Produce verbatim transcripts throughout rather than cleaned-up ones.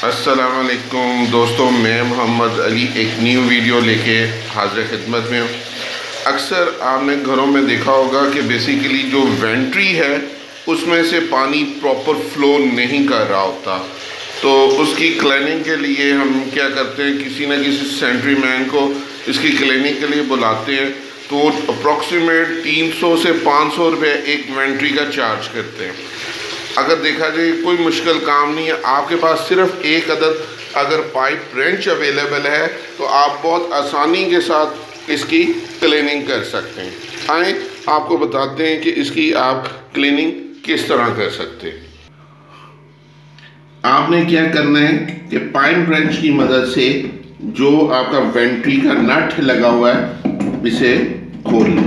अस्सलाम वालेकुम दोस्तों, मैं मोहम्मद अली एक न्यू वीडियो लेके हाजिर खिदमत में हूँ। अक्सर आपने घरों में देखा होगा कि बेसिकली जो वेंट्री है उसमें से पानी प्रॉपर फ्लो नहीं कर रहा होता, तो उसकी क्लीनिंग के लिए हम क्या करते हैं, किसी न किसी सेंट्री मैन को इसकी क्लीनिंग के लिए बुलाते हैं। तो अप्रॉक्सीमेट तीन सौ से पाँच सौ रुपये एक वेंट्री का चार्ज करते हैं। अगर देखा जाए कोई मुश्किल काम नहीं है, आपके पास सिर्फ एक अदद अगर पाइप रेंच अवेलेबल है तो आप बहुत आसानी के साथ इसकी क्लीनिंग कर सकते हैं। आए आपको बताते हैं कि इसकी आप क्लीनिंग किस तरह कर सकते हैं। आपने क्या करना है कि पाइप रेंच की मदद से जो आपका वेंट्री का नट लगा हुआ है इसे खोल लें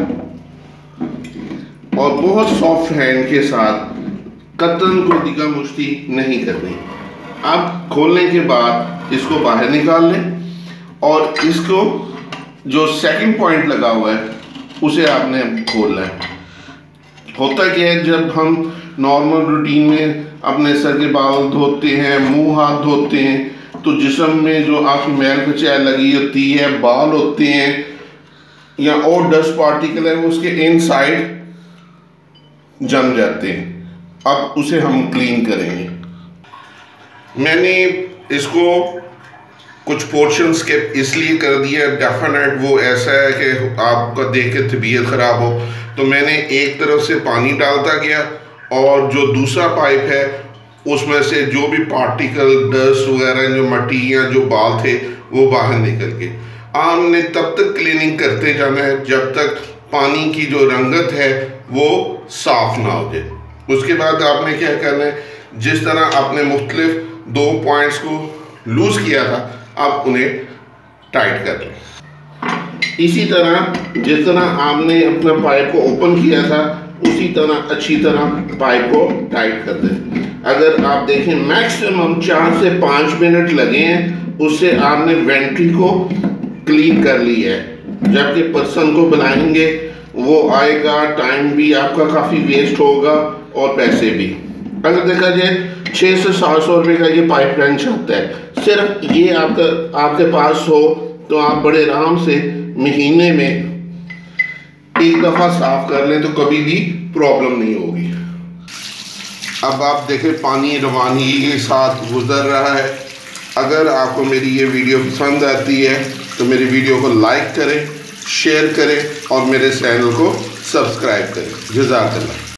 और बहुत सॉफ्ट हैंड के साथ कतरन को दिगा मुश्ती नहीं करनी। अब खोलने के बाद इसको बाहर निकाल लें और इसको जो सेकंड पॉइंट लगा हुआ है उसे आपने खोलना है। होता क्या है, जब हम नॉर्मल रूटीन में अपने सर के बाल धोते हैं, मुंह हाथ धोते हैं, तो जिस्म में जो आपकी मैल कुचैल लगी होती है, बाल होते हैं या और डस्ट पार्टिकल है, वो उसके इनसाइड जम जाते हैं। अब उसे हम क्लीन करेंगे। मैंने इसको कुछ पोर्शन स्किप इसलिए कर दिया, डेफिनेट वो ऐसा है कि आपका देख के तबीयत ख़राब हो, तो मैंने एक तरफ से पानी डालता गया और जो दूसरा पाइप है उसमें से जो भी पार्टिकल, डस्ट वगैरह, जो मट्टी या जो बाल थे वो बाहर निकल गए। आपने तब तक क्लीनिंग करते जाना है जब तक पानी की जो रंगत है वो साफ ना हो जाए। उसके बाद आपने क्या करना है, जिस तरह आपने मुख्तलिफ दो पॉइंट्स को लूज किया था आप उन्हें टाइट कर लें। इसी तरह जिस तरह आपने अपना पाइप को ओपन किया था उसी तरह अच्छी तरह पाइप को टाइट कर दें। अगर आप देखें मैक्सिमम चार से पाँच मिनट लगे हैं, उससे आपने वेंट्री को क्लीन कर लिया है। जबकि पर्सन को बुलाएंगे वो आएगा, टाइम भी आपका काफ़ी वेस्ट होगा और पैसे भी। अगर देखा जाए छः से सात सौ रुपये का ये पाइप रेंच आता है, सिर्फ ये आपका आपके पास हो तो आप बड़े आराम से महीने में एक दफ़ा साफ कर लें तो कभी भी प्रॉब्लम नहीं होगी। अब आप देखें पानी रवानगी के साथ गुजर रहा है। अगर आपको मेरी ये वीडियो पसंद आती है तो मेरी वीडियो को लाइक करें, शेयर करें और मेरे चैनल को सब्सक्राइब करें। जज़ाकल्लाह।